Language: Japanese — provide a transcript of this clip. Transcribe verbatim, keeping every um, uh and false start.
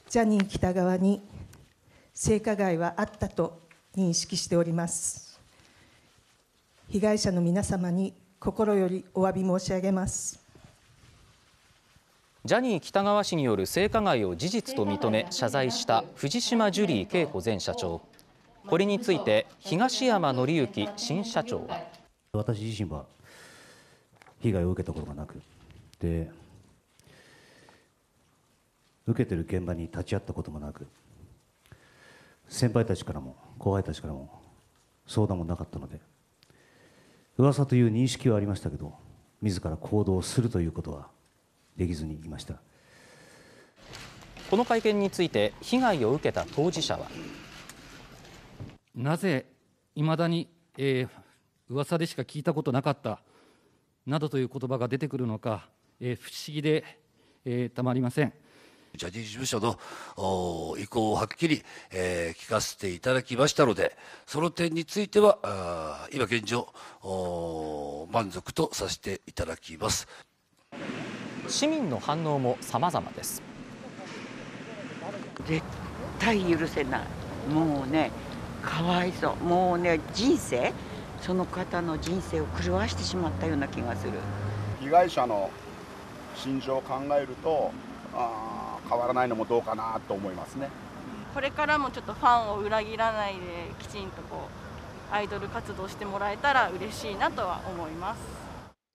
ジャニー喜多川に性加害はあったと認識しております。被害者の皆様に心よりお詫び申し上げます。 ジャニー喜多川氏による性加害を事実と認め謝罪した藤島ジュリー景子前社長。これについて東山紀之新社長は、 私自身は被害を受けたことがなく、で受けてる現場に立ち会ったこともなく、先輩たちからも後輩たちからも相談もなかったので、噂という認識はありましたけど、自ら行動するということはできずにいました。 この会見について被害を受けた当事者は、 なぜいまだに、えー、噂でしか聞いたことなかったなどという言葉が出てくるのか、えー、不思議で、えー、たまりません。 ジャニーズ事務所の意向をはっきり、えー、聞かせていただきましたので、その点についてはあ今現状満足とさせていただきます。 市民の反応も様々です。 絶対許せない。もうね、かわいそう。もうね、人生、その方の人生を狂わしてしまったような気がする。 被害者の心情を考えると、あ変わらないのもどうかなと思いますね。 これからもちょっとファンを裏切らないで、きちんとこうアイドル活動してもらえたら嬉しいなとは思います。